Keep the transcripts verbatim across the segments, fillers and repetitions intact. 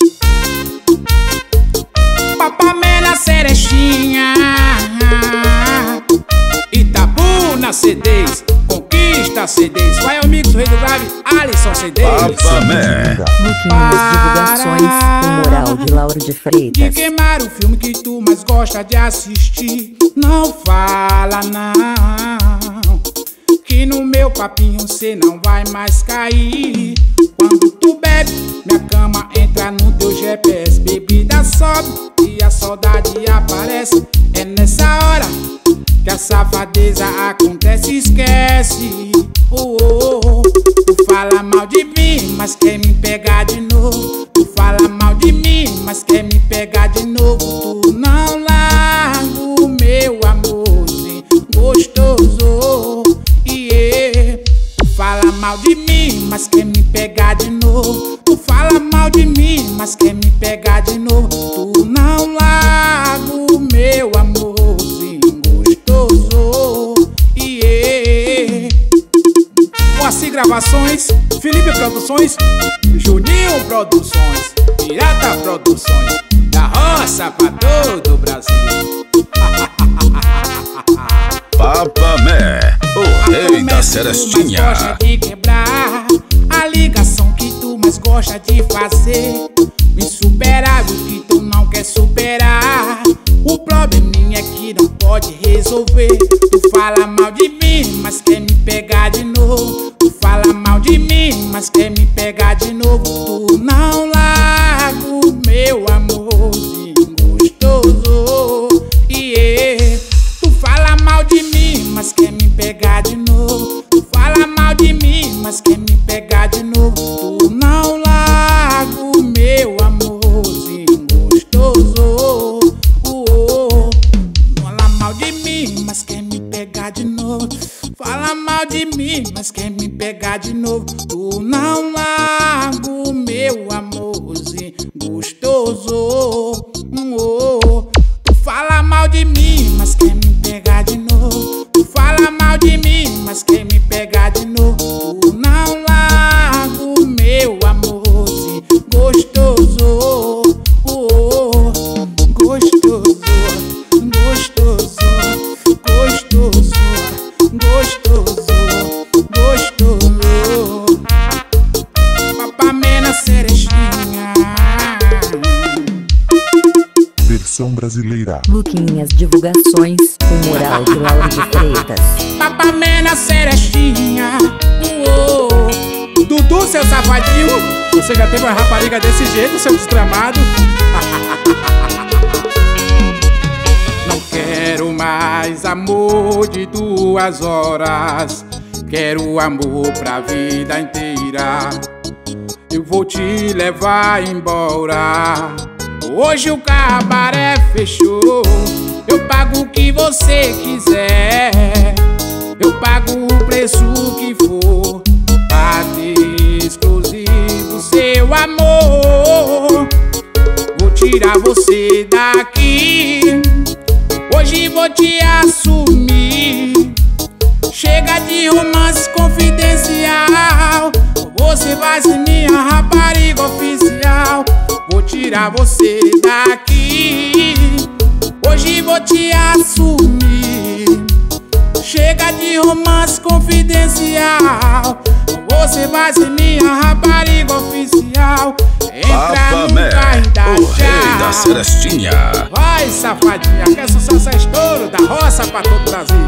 Papamé na Cerechinha, Itabuna C Ds, Conquista C Ds, vai ao mix, o rei do grave, Alisson C Ds. Papamé. Luquinhas Divulgações, com moral de Lauro de Freitas. De queimar o filme que tu mais gosta de assistir, não fala não, que no meu papinho cê não vai mais cair. Quando tu bebe, minha cama entra no teu G P S. Bebida sobe e a saudade aparece. É nessa hora que a safadeza acontece, esquece. Oh, oh, oh. Tu fala mal de mim, mas quer me pegar de novo. Tu fala mal de mim, mas quer me pegar de novo. Tu não larga o meu amorzinho gostoso. Yeah. Tu fala mal de mim, mas quer me pegar de novo. Tu fala mal de mim, mas quer me pegar de novo. Tu não larga o meu amorzinho gostoso. Yeah. Moacir Gravações, Felipe Produções, Juninho Produções, Pirata Produções, da roça pra todo o Brasil. Papamé, o rei da Cerestinha. Gosta de quebrar a ligação que tu mais gosta de fazer. Insuperável que tu não quer superar. O probleminha é que não pode resolver. Tu fala mal de mim, mas quer me pegar de novo. Tu fala mal de mim, mas quer me pegar de novo. Tu não larga o meu amorzinho gostoso. Yeah. Tu fala mal de mim, mas quer me pegar de novo. Tu fala mal de mim, mas quer me pegar de novo. Tu não larga o meu amorzinho gostoso. Oh, oh. Fala mal de mim, mas quer me pegar de novo. Fala mal de mim, mas quer me pegar de novo. Tu não larga o meu amorzinho gostoso. Oh, oh. Tu fala mal de mim, mas quer me pegar de novo. Tu fala mal de mim, mas quer me pegar de novo. Tu não larga o meu amorzinho gostoso. Oh, oh. Gostoso, gostoso, gostoso, gostoso, gostoso. Papamé na Cerechinha. Versão brasileira. Luquinhas Divulgações, com moral de Lauro de Freitas. Papamé na Cerechinha. Oh, oh. Dudu, seu safadinho, você já teve uma rapariga desse jeito, seu desgramado? Não quero mais amor de duas horas. Quero amor pra vida inteira. Eu vou te levar embora. Hoje o cabaré fechou. Eu pago o que você quiser. Eu pago o preço que for pra ter exclusivo seu amor. Vou tirar você daqui. Hoje vou te assumir. Chega de romance confidencial. Você vai ser minha rapariga oficial. Vou tirar você daqui. Hoje vou te assumir. Chega de romance confidencial. Você vai ser minha rapariga oficial. Entra no carro da o rei da Cerestinha. Vai, safadinha, que é sucesso, é estouro da roça pra todo o Brasil.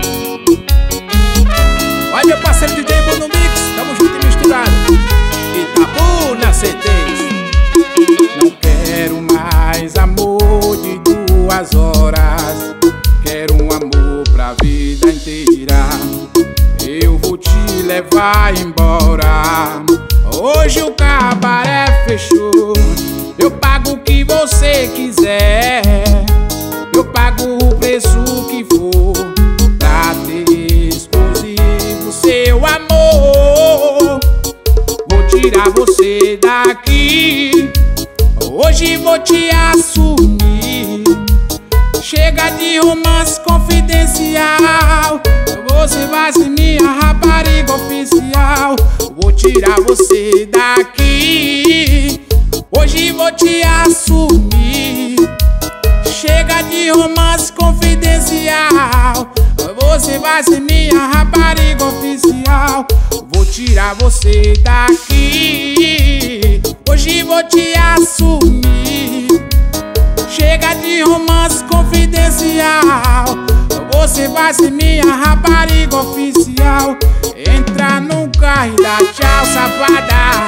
Vai, meu parceiro D J Bruno Mix, tamo junto e misturado. Itabuna C Ds. Não quero mais amor de duas horas. Quero um amor pra vida inteira. Eu vou te levar embora. Hoje o cabaré fechou. Eu pago o que você quiser. Eu pago o preço que for pra ter exclusivo seu amor. Vou tirar você daqui. Hoje vou te assumir. Chega de romance confidencial. Você vai ser minha rapariga oficial. Vou tirar você daqui. Hoje vou vou te assumir. Chega de romance confidencial, você vai ser minha rapariga oficial. Vou tirar você daqui, hoje vou te assumir. Chega de romance confidencial, você vai ser minha rapariga oficial. Entra no carro e dá tchau, safada.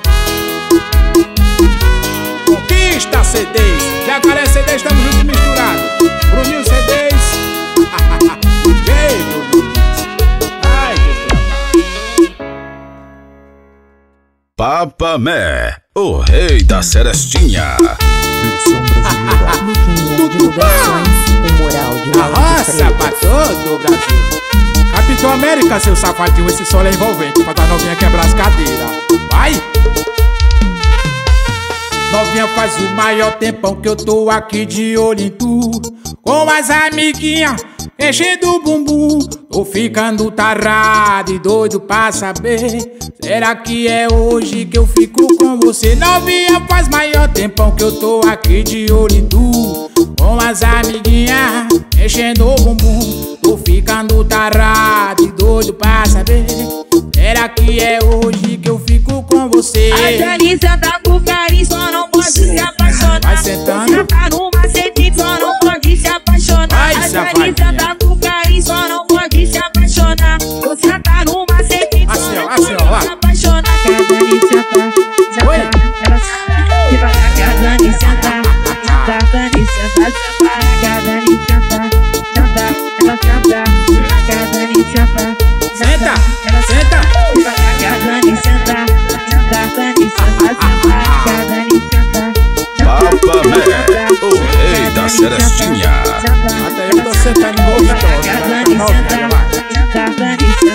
Conquista C Ds, Jacaré C Ds, estamos juntos misturados. Bruninho C Ds. Ei, Bruninho. Ai, que trabalho. Papamé, o rei da Serestinha. Versão brasileira. Luquinhas Divulgações, o moral de A Lauro de roça pra Freitas. todo o Brasil. Capitão América, seu safadinho, esse solo é envolvente pra dar novinha quebrar as cadeiras. Vai! Novinha, faz o maior tempão que eu tô aqui de olho em tu, com as amiguinhas enchendo o bumbum. Tô ficando tarado e doido pra saber, será que é hoje que eu fico com você? Novinha, faz maior tempão que eu tô aqui de olho em tu, com as amiguinhas enchendo o bumbum. Tô ficando tarado e doido pra saber, será que é hoje que eu fico com você? A Delícia tá com carinho, só não pode se apaixonar. Vai sentando. Você tá no macete, só não pode se apaixonar. Vai, A safadinha. Delícia tá com carinho, só não pode se apaixonar. Você tá no macete, só Assim, ó, não assim, ó, pode lá. se apaixonar. Que a Delícia tá, já Oi. tá, ela sabe. Devagar que a Delícia tá, já tá, a Delícia tá, já tá. Que a Delícia tá, já tá, ela canta. Que a Delícia tá, já Senta, tá, ela sabe. senta. Devagar que a Delícia tá, já tá, a Delícia tá, já tá. Que a Delícia tá. Papamé, o rei da Serestinha. Até eu tô sentando gostoso, vai ficar novinha, vai.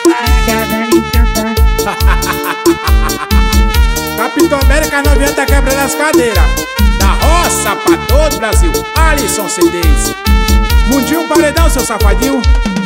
Capitão América, novinha tá quebrando as cadeiras. Da roça pra todo o Brasil, Alisson C Ds. Mundinho paredão, seu safadinho.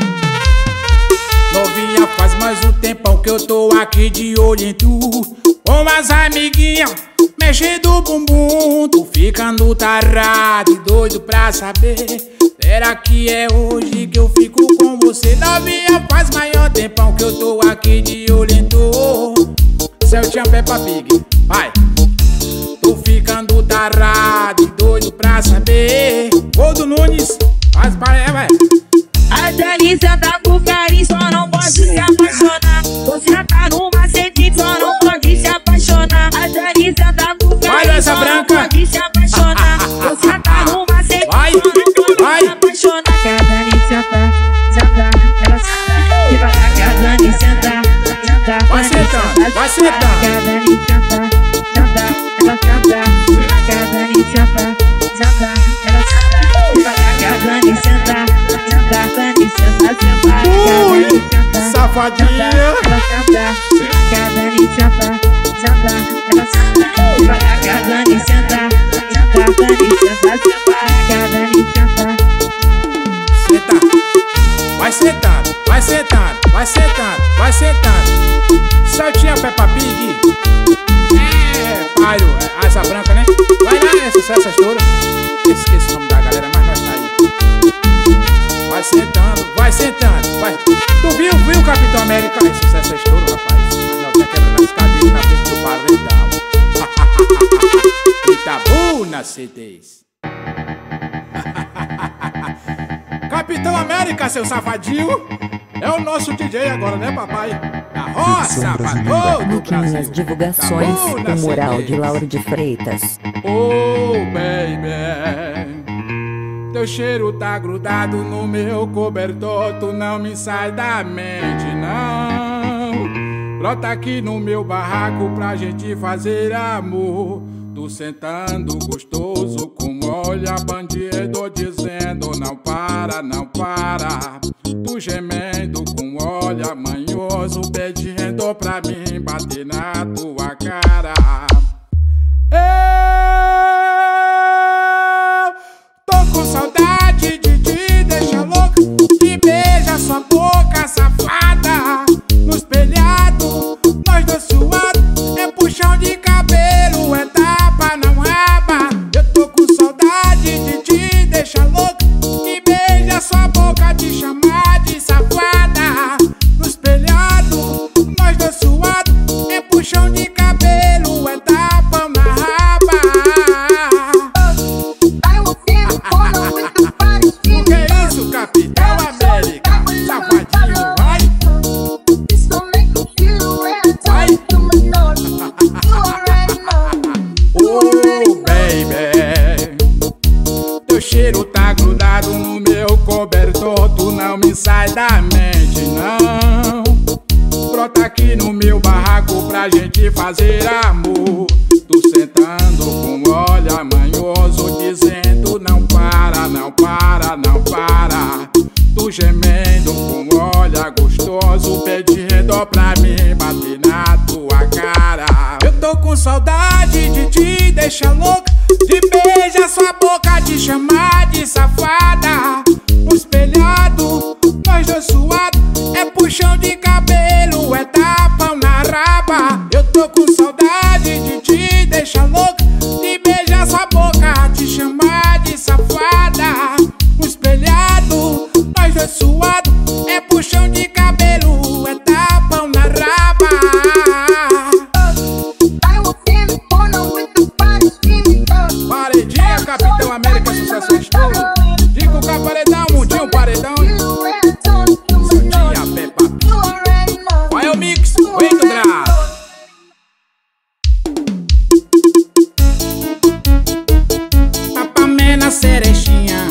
Novinha, faz mais um tempão que eu tô aqui de olho em tu, com as amiguinhas mexendo o bumbum. Tô ficando tarado e doido pra saber, será que é hoje que eu fico com você? Novinha, faz maior tempão que eu tô aqui de olho em tu. Celtinha Peppa Pig, vai. Tô ficando tarado e doido pra saber. Gordo Nunes, faz para vai. A Delícia tá com carinho, só não pode se apaixonar. Você tá no macete, só não pode se apaixonar. A Delícia tá com Vai, carinho, essa só branca. não pode se apaixonar. Você tá no macete, Vai, só não pode vai. se apaixonar. Que a Delícia tá, já tá, ela sabe. Devagar que a Delícia tá, já tá. Vai sentando, vai sentando. Que a Delícia tá, já tá, ela canta. Que a Delícia tá, já tá, ela sabe. Devagar que a Delícia tá, já tá, a Delícia tá, já tá. Ui, safadinha. Ela canta, que a Delícia tá, já tá, ela sabe. Devagar que a Delícia tá, já tá, a Delícia tá, já tá. Que a Delícia tá. Senta, vai sentando, vai sentando, vai sentando, vai sentando. Celtinha Peppa Pig. É, palho, é, asa branca, né? Vai lá, é sucesso, estoura. Esqueci o nome da galera, mas nós tá aí. Vai sentando, vai sentando, vai. Tu viu, viu, Capitão América? É sucesso, estouro, rapaz. A novinha quebrando as cadeiras na frente do paredão. Itabuna C Ds. Capitão América, seu safadinho, é o nosso D J agora, né, papai? Da roça pra todo o Luquinhas Brasil. Divulgações, Itabuna o moral C de Ds. Lauro de Freitas. Oh, baby, teu cheiro tá grudado no meu cobertor, tu não me sai da mente, não. Brota aqui no meu barraco pra gente fazer amor. Tu sentando gostoso com olha bandido dizendo não para, não para. Tu gemendo com olha manhoso pedindo pra mim bater na tua cara. Eu tô com saudade de te deixar louca, que beija sua boca safada. No espelhado, nós dois suados, é puxão de cabelo, é tapa na cheiro tá grudado no meu cobertor, tu não me sai da mente, não. Brota aqui no meu barraco pra gente fazer amor. Tu sentando com olhar manhoso, dizendo não para, não para, não para. Tu gemendo com olhar gostoso, pedindo pra mim bater na tua cara. Eu tô com saudade de te deixar louca, de beijar sua boca, de chamar de safada. Um espelhado, nós dois suados, é puxão de cabelo, é tapão na raba. Eu tô com saudade de te deixar louca, de beijar sua boca, de chamar de safada. Um espelhado, nós dois suados, é puxão de cabelo, é tapão na raba. Paredinha, Capitão América, sucesso estouro. Digo que paredão, mundinho paredão. Santinha, Peppa. Qual é o mix? Oito graus. Papamena, cerechinha.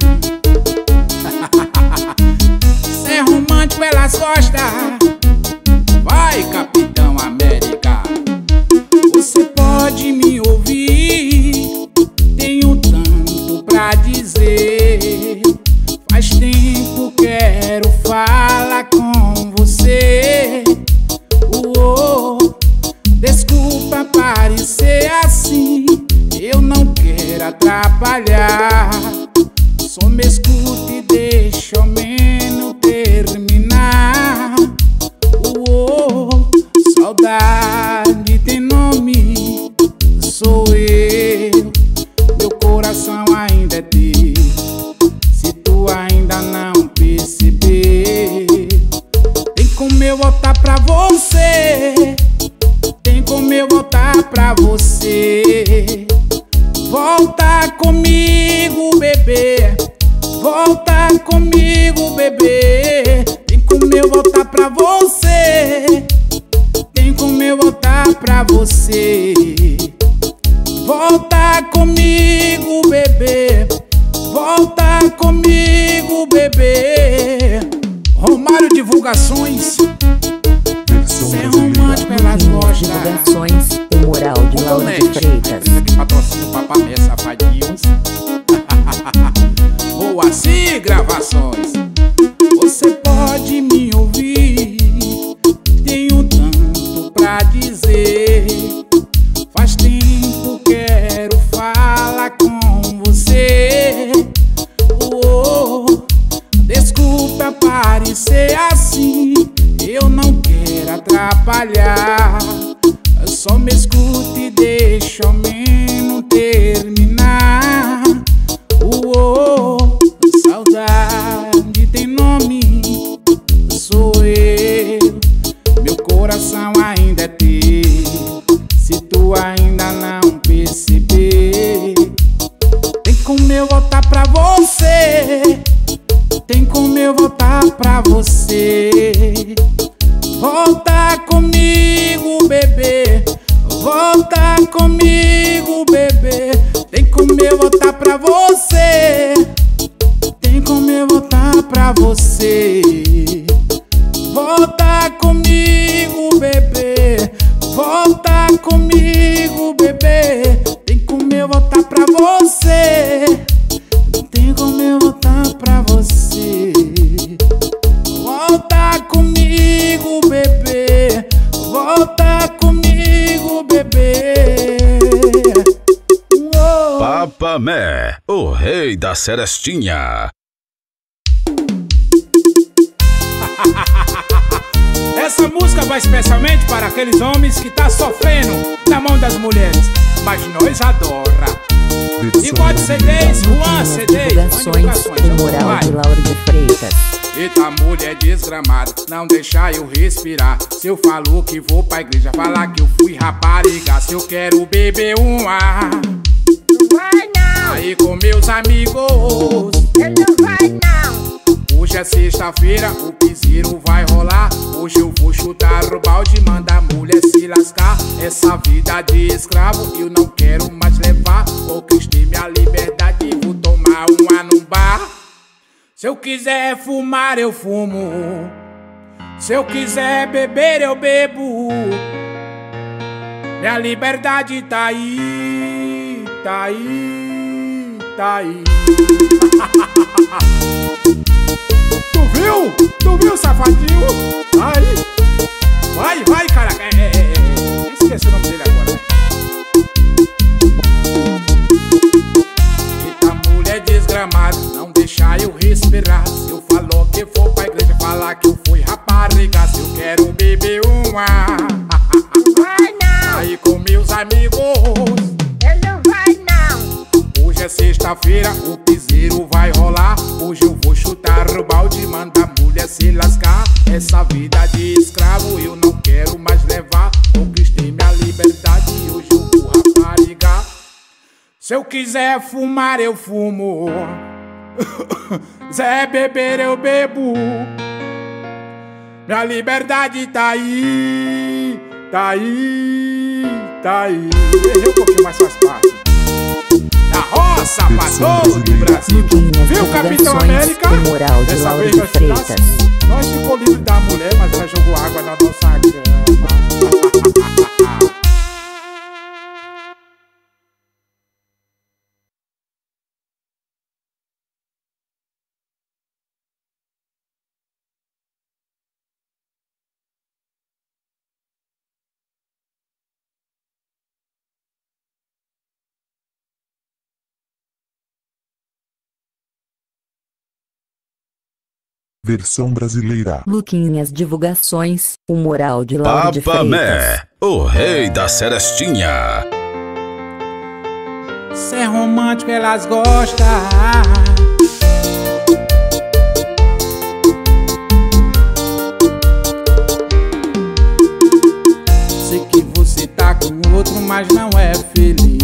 Ser romântico elas gostam. Vai, Capitão América. Você pode me ouvir, tenho tanto pra dizer. Faz tempo quero falar com você. Uou, desculpa parecer assim, eu não quero atrapalhar. Só me escute e deixa ao menos terminar. Uou, saudade tem nome, sou eu. Meu coração ainda é teu, se tu ainda não percebeu. Tem como eu voltar pra você, tem como eu voltar pra você. Volta comigo, bebê, volta comigo, bebê. Tem como eu voltar pra você, tem como eu voltar pra você. Volta comigo, bebê, volta comigo, bebê. Romário Divulgações, ser romântico elas gostam. Divulgações, o moral de Laura de Freitas. Que patrocina o Papamé, safadinhos. Boacir Gravações. Você pode me ouvir, tenho tanto pra dizer. Faz tempo quero falar com você. Oh, desculpa parecer assim, eu não quero atrapalhar. Só me escute e deixa ao menos terminar. Oh, saudade tem nome, sou eu. Meu coração ainda é teu, se tu ainda não perceber. Tem como eu voltar pra você, tem como eu voltar pra você. Volta comigo, bebê, volta comigo, bebê. Tem como eu voltar pra você, tem como eu voltar pra você. Volta comigo, bebê, volta comigo, bebê. Tem como eu voltar pra você, tem como eu voltar pra você. Volta comigo, bebê, volta comigo, bebê. Uou. Papamé, o rei da Cerestinha. Essa música vai especialmente para aqueles homens que tá sofrendo na mão das mulheres, mas nós adora. Igual de C Ds, Juan C Ds, Divulgações, o moral de Laura de Freitas. Eita mulher desgramada, não deixa eu respirar. Se eu falo que vou pra igreja, falar que eu fui rapariga. Se eu quero beber um ar, Não vai não, aí com meus amigos, ele não vai não. hoje é sexta-feira, o piseiro vai rolar. Hoje eu vou chutar o balde, mandar a mulher se lascar. Essa vida de escravo eu não quero mais levar. Conquistei minha liberdade, vou tomar um Se eu quiser fumar, eu fumo. Se eu quiser beber, eu bebo. Minha liberdade tá aí, tá aí, tá aí. Tu viu? Tu viu, safadinho? Aí. Vai, vai, cara. É, é, é. Esqueci o nome dele agora. Eita, mulher desgramada, não deixa eu respirar. Se eu falou que for pra igreja, falar que eu fui rapariga. Se eu quero beber uma, vai não. Aí com meus amigos, Ele não vai não. hoje é sexta-feira, o piseiro vai rolar. Hoje eu vou chutar o balde, manda a mulher se lascar. Essa vida de escravo eu não quero mais levar. Conquistei minha liberdade e hoje eu vou raparigar. Se eu quiser fumar, eu fumo. Se beber, eu bebo. Minha liberdade tá aí, tá aí, tá aí. Errei um pouquinho, mas faz parte. Da roça pra todo o Brasil. Viu, Capitão América? Moral de Dessa Lauro vez de nós, Freitas. nós ficou livre da mulher, mas ela jogou água na nossa cama. Versão brasileira. Luquinhas Divulgações, o Moral de Lauro de Freitas. Papamé, o rei da Serestinha. Se é romântico, elas gostam. Sei que você tá com outro, mas não é feliz.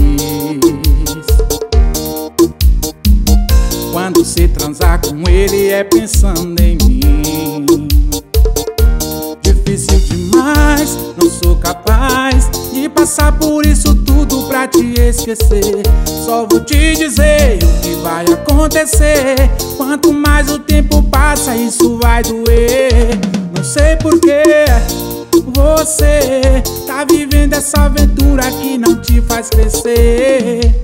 Quando você transar com ele é pensando em mim. Difícil demais, não sou capaz de passar por isso tudo pra te esquecer. Só vou te dizer o que vai acontecer. Quanto mais o tempo passa, isso vai doer. Não sei porquê você tá vivendo essa aventura que não te faz crescer.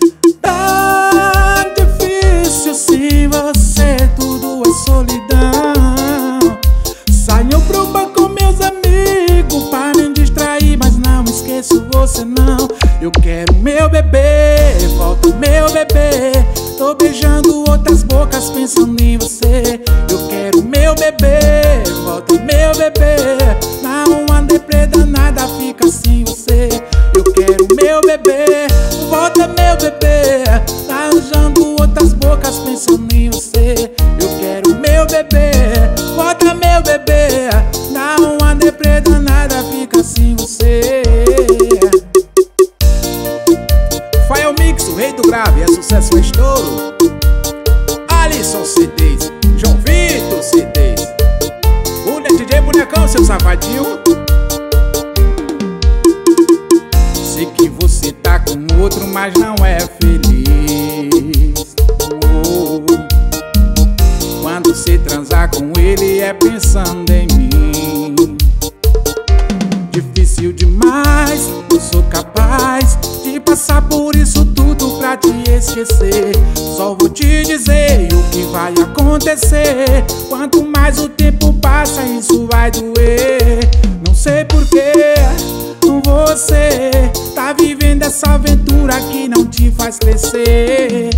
Tá difícil sem você, tudo é solidão. Saio pro bar com meus amigos pra me distrair, mas não esqueço você não. Eu quero meu bebê, volta meu bebê. Tô beijando outras bocas pensando em você. Eu quero meu bebê, volta meu bebê. Não andei preta, nada fica sem você. Eu quero meu bebê, volta meu bebê. Tá beijando outras bocas pensando em você. Eu quero meu bebê, volta meu bebê. Não andei preta, nada fica sem você. Fael Mix, o rei do grave, é sucesso, é estouro. Alisson C Ds, João Vitor C Ds, o D J Bonecão, seu safadinho. Sei que você tá com outro, mas não é feliz. Oh. Quando você transar com ele é pensando em mim. Difícil demais, não sou capaz de passar por isso tudo pra te esquecer. Só vou te dizer o que vai acontecer. Quanto mais o tempo passa, isso vai doer. Não sei porquê você tá vivendo essa aventura que não te faz crescer.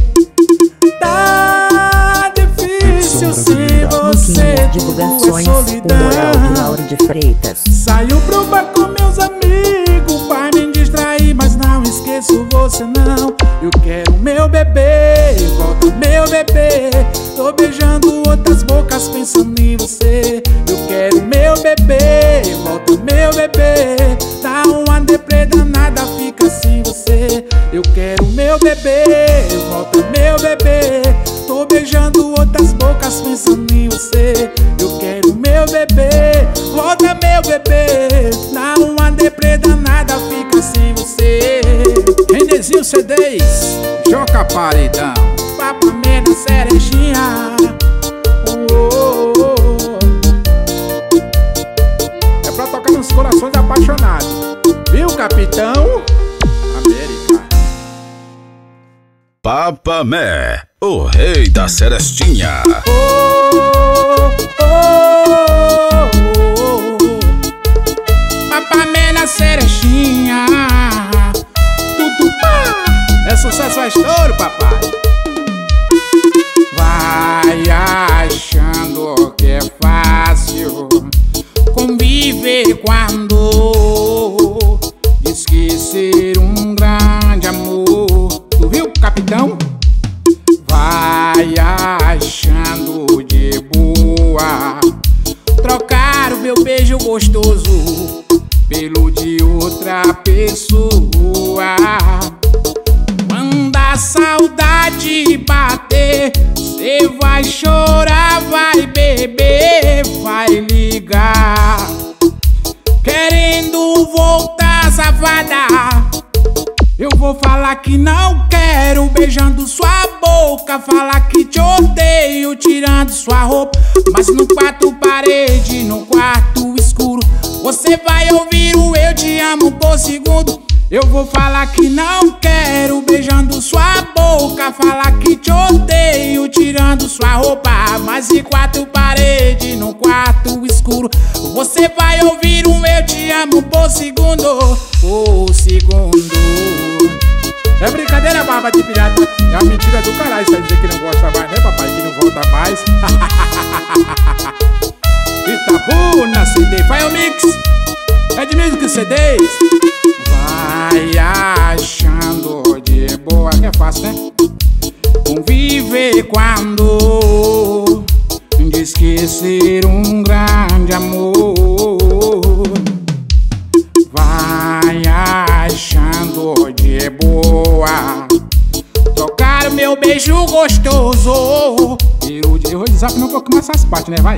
Tá difícil sem você, Luquinhas Divulgações, tudo é o Moral de solidão. Lauro de Freitas. Saio pro bar com meus amigos pra me distrair, mas não esqueço você não. Eu quero meu bebê, volta meu bebê. Tô beijando outras bocas pensando em você. Eu quero meu bebê, volta meu bebê. Dá uma depreda, nada fica sem você. Eu quero meu bebê, volta meu bebê. Tô beijando outras bocas pensando em você. Eu quero meu bebê, volta meu bebê. Dá uma depreda, nada fica sem você. Renezinho C Ds, Joca Paredão, Papamé na Serestinha. Capitão América. Papamé, o rei da Serestinha. Oh, oh, oh, oh. Papamé na Serestinha. Tudo pá. É sucesso, é estouro, papai. Vai achando que é fácil conviver quando diz que ser um grande amor. Tu viu, capitão? Vai achando de boa trocar o meu beijo gostoso pelo de outra pessoa. Quando a saudade bater, cê vai chorar, vai beber, vai ligar, querendo voltar, safada. Eu vou falar que não quero, beijando sua boca, falar que te odeio, tirando sua roupa. Mas no quarto parede, no quarto escuro, você vai ouvir o eu te amo por segundo. Eu vou falar que não quero, beijando sua boca, falar que te odeio, tirando sua roupa. Mas em quatro paredes, no quarto escuro, você vai ouvir um eu te amo por segundo, por segundo. É brincadeira, barba de pirata. É uma mentira do caralho, isso vai dizer que não gosta mais, né, papai? Que não volta mais. Itabuna C D, vai o mix. É de Music C Ds. Vai achando de boa, que é fácil, né? Conviver quando diz que ser um grande amor. Vai achando de boa tocar o meu beijo gostoso. Eu vou desafinar um pouco mais essas partes, né? Vai.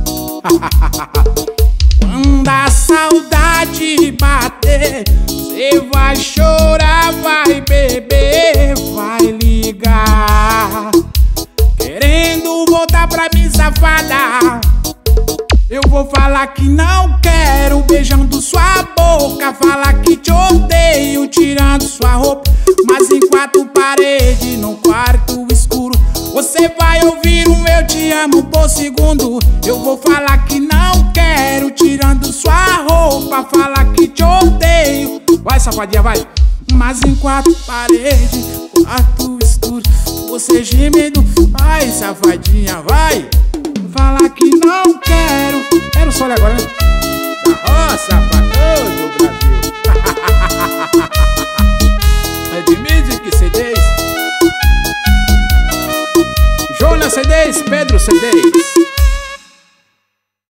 Quando a saudade bater, cê vai chorar, vai beber, vai ligar, querendo voltar pra mim, safada. Eu vou falar que não quero, beijando sua boca, falar que te odeio, tirando sua roupa. Mas em quatro paredes, no quarto escuro, você vai ouvir um eu te amo por segundo. Eu vou falar que não quero, tirando sua roupa, falar que te odeio. Vai, safadinha, vai. Mas em quatro paredes, quarto escuro, você gemendo. Vai, safadinha, vai. Falar que não quero. Era o solo agora, né? Da roça pra todo o Brasil. É de Music C Ds, Jonas C Ds, Pedro C Ds.